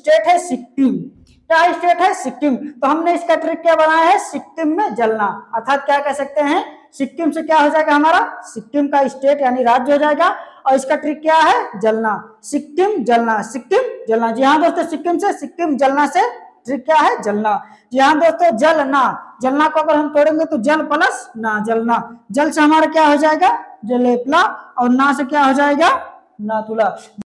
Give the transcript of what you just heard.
State है सिक्किम। क्या state है? सिक्किम। तो हमने इसका ट्रिक क्या बनाया है? सिक्किम में जलना, अर्थात क्या कह सकते हैं, सिक्किम से क्या हो जाएगा हमारा, सिक्किम का स्टेट यानी राज्य हो जाएगा, और इसका ट्रिक क्या है? जलना, सिक्किम जलना, सिक्किम जलना। जी हाँ दोस्तों, सिक्किम से सिक्किम जलना से ट्रिक क्या है? जलना। जी हाँ दोस्तों, जलना, जलना को अगर हम तोड़ेंगे तो जल प्लस ना, जलना, जल से हमारा क्या हो जाएगा? जलेपला, और ना से क्या हो जाएगा? नातुला।